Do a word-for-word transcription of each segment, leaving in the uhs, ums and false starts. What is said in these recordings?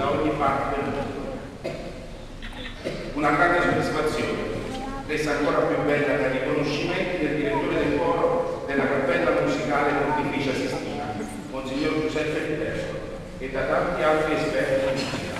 da ogni parte del mondo. Una grande soddisfazione, resa ancora più bella dai riconoscimenti del direttore del coro della Cappella Musicale Pontificia Sistina, Monsignor Giuseppe Liberto, e da tanti altri esperti di musica.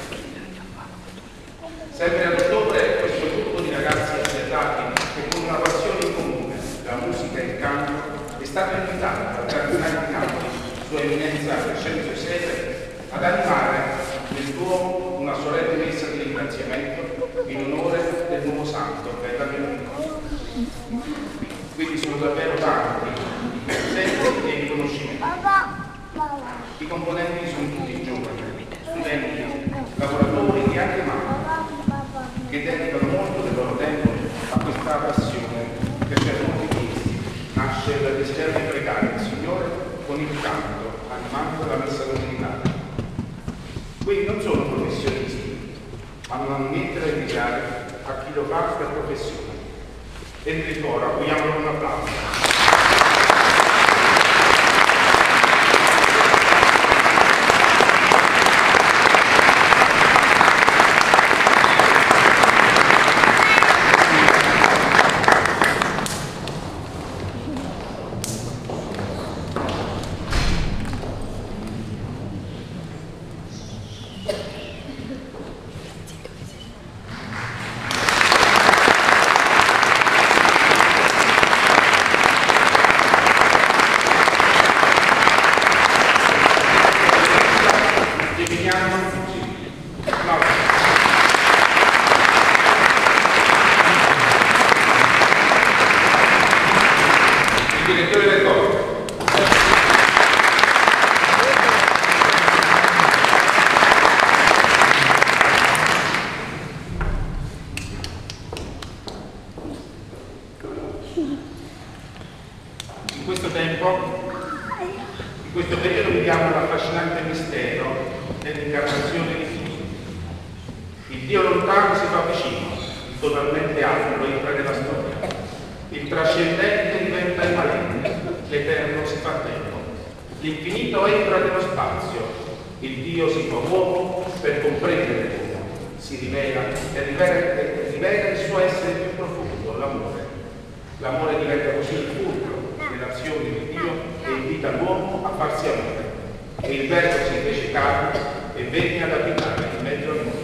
Sempre ad ottobre questo gruppo di ragazzi assetati che con una passione in comune, la musica e il canto, è stato invitato dal cardinale di Napoli, Sua Eminenza Crescenzo Sede, ad animare nel Duomo una solenne messa di ringraziamento in onore del nuovo santo per la venuta. Quindi sono davvero tanti i presenti e i riconoscimenti. I componenti sono tutti giovani, studenti, lavoratori e anche mamma, che dedicano molto del loro tempo a questa passione che per molti di essi nasce dal desiderio di pregare il Signore con il canto, animando la messa domenicale. Quindi non sono professionisti, ma non hanno niente da invidiare a chi lo fa per professione. Enrico, ora accogliamolo con un applauso. In questo tempo, in questo periodo viviamo l'affascinante mistero dell'incarnazione di Dio. Il Dio lontano si fa vicino, il totalmente altro entra nella storia. Il trascendente diventa immanente, l'eterno si fa tempo. L'infinito entra nello spazio, il Dio si fa uomo per comprendere l'uomo, si rivela e rivela, e rivela il suo essere più profondo, l'amore. L'amore diventa così il fulcro dell'azione di Dio e invita l'uomo a farsi amore. E il Verbo si fece carne e venne ad abitare in mezzo a noi.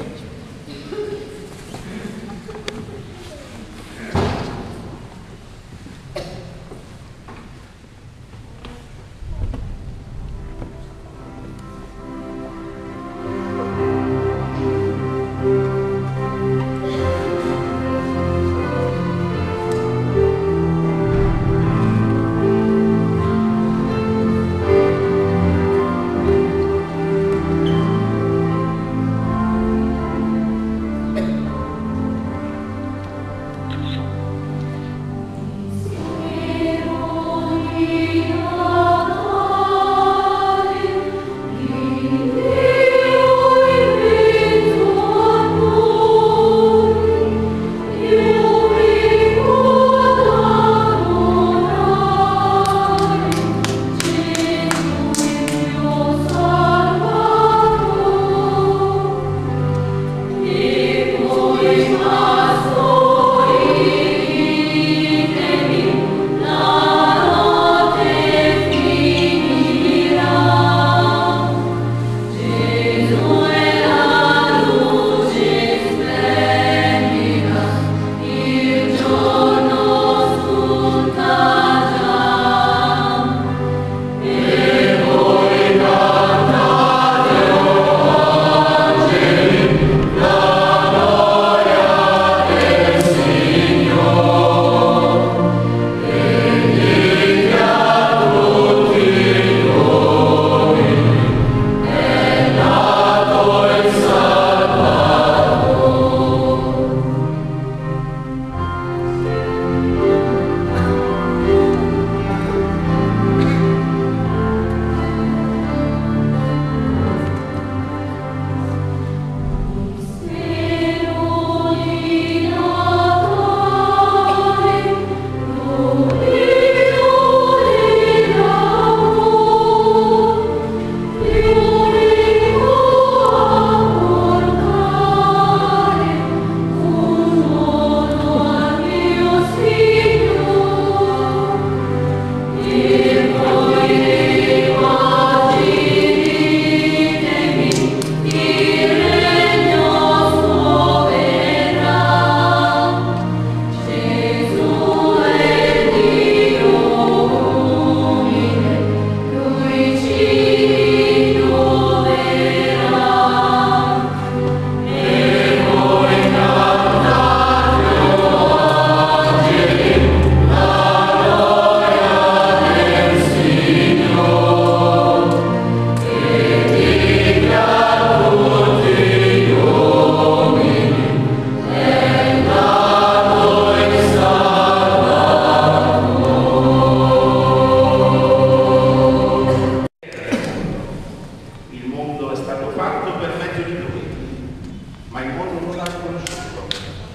ma il mondo non l'ha riconosciuto.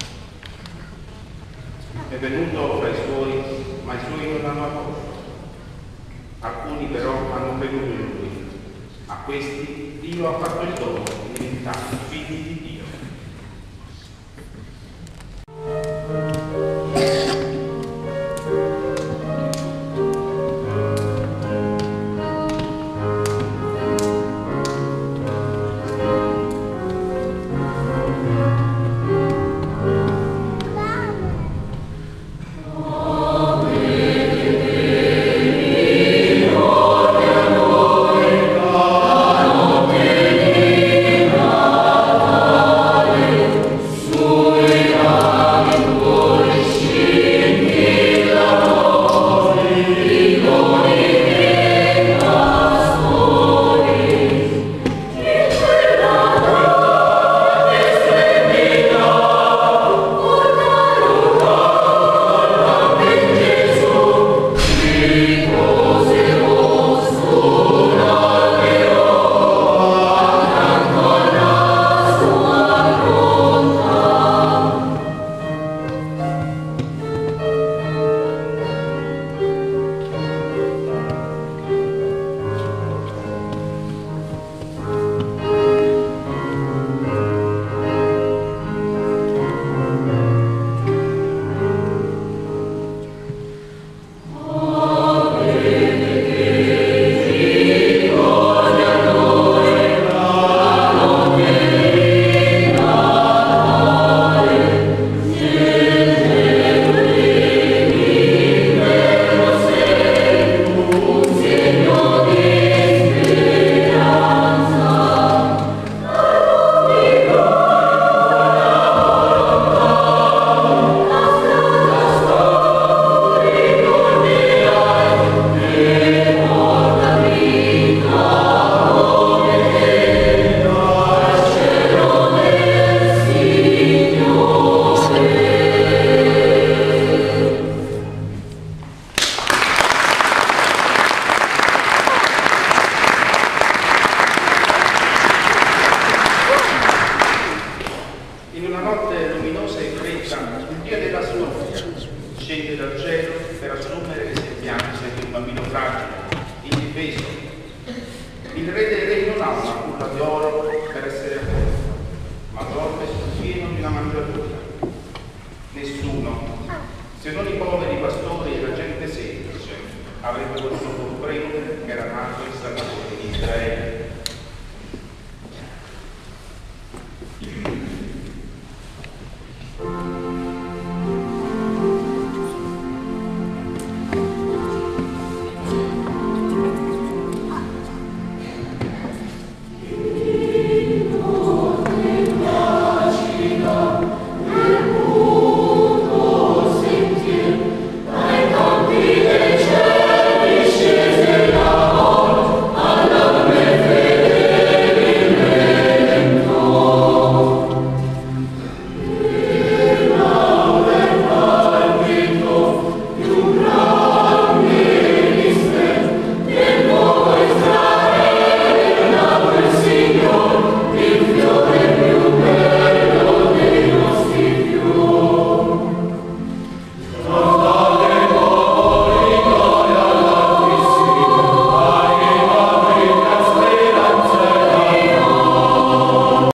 È venuto fra i suoi, ma i suoi non l'hanno accolto. Alcuni però hanno creduto in lui. A questi Dio ha fatto il dono di diventare figli di Dio. Scende dal cielo per assumere le sembianze di un bambino fragile, indifeso. Il re dei re non ha una culla di oro per essere accolto, ma dorme sul pieno di una mangiatura. Nessuno, se non i poveri pastori e la gente semplice, avrebbe potuto comprendere che era nato il Salvatore di Israele.